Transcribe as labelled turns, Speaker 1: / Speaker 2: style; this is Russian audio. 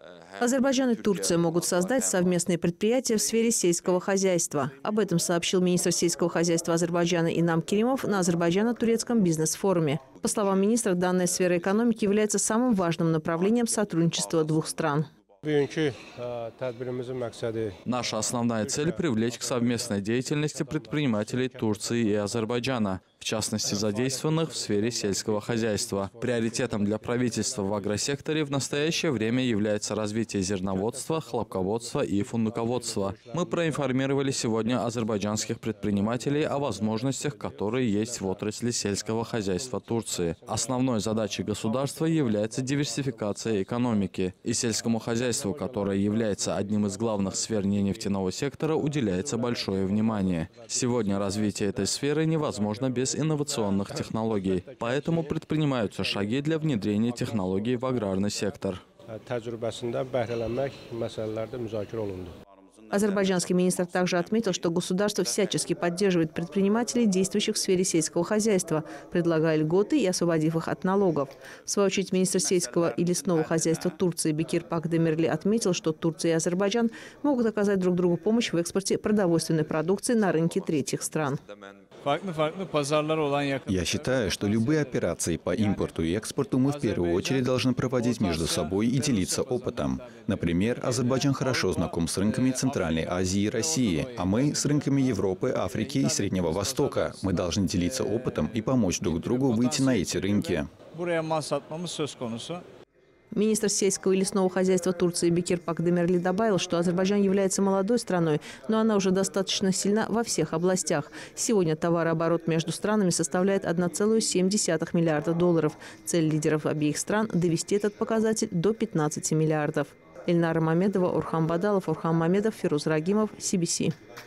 Speaker 1: Азербайджан и Турция могут создать совместные предприятия в сфере сельского хозяйства. Об этом сообщил министр сельского хозяйства Азербайджана Инам Керимов на азербайджано-турецком бизнес-форуме. По словам министра, данная сфера экономики является самым важным направлением сотрудничества двух стран.
Speaker 2: Наша основная цель – привлечь к совместной деятельности предпринимателей Турции и Азербайджана, в частности задействованных в сфере сельского хозяйства. Приоритетом для правительства в агросекторе в настоящее время является развитие зерноводства, хлопководства и фундуководства. Мы проинформировали сегодня азербайджанских предпринимателей о возможностях, которые есть в отрасли сельского хозяйства Турции. Основной задачей государства является диверсификация экономики, и сельскому хозяйству, которое является одним из главных сфер нефтяного сектора, уделяется большое внимание. Сегодня развитие этой сферы невозможно без инновационных технологий, поэтому предпринимаются шаги для внедрения технологий в аграрный сектор.
Speaker 1: Азербайджанский министр также отметил, что государство всячески поддерживает предпринимателей, действующих в сфере сельского хозяйства, предлагая льготы и освободив их от налогов. В свою очередь, министр сельского и лесного хозяйства Турции Бекир Пак-Демирли отметил, что Турция и Азербайджан могут оказать друг другу помощь в экспорте продовольственной продукции на рынке третьих стран.
Speaker 3: Я считаю, что любые операции по импорту и экспорту мы в первую очередь должны проводить между собой и делиться опытом. Например, Азербайджан хорошо знаком с рынками Центральной Азии и России, а мы с рынками Европы, Африки и Среднего Востока. Мы должны делиться опытом и помочь друг другу выйти на эти рынки.
Speaker 1: Министр сельского и лесного хозяйства Турции Бекир Пак-Демирли добавил, что Азербайджан является молодой страной, но она уже достаточно сильна во всех областях. Сегодня товарооборот между странами составляет 1,7 миллиарда долларов. Цель лидеров обеих стран – довести этот показатель до 15 миллиардов. Эльнара Мамедова, Орхан Бадалов, Орхан Мамедов, Фируз Рагимов, CBC.